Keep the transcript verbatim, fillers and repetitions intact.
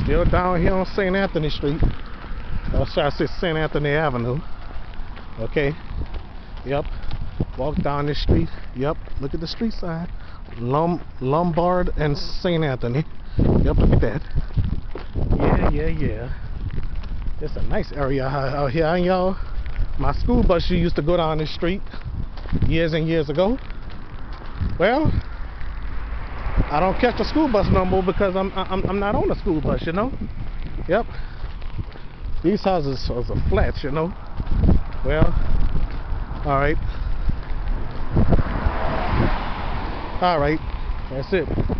Still down here on Saint Anthony Street. Or should I say Saint Anthony Avenue. Okay. Yep. Walk down this street. Yep. Look at the street sign. Lum Lombard and Saint Anthony. Yep, look at that. Yeah, yeah, yeah. It's a nice area out here, ain't y'all? My school bus used to go down this street years and years ago. Well, I don't catch the school bus no more because I'm I'm I'm not on the school bus, you know. Yep. These houses are flats, you know. Well, all right. All right. That's it.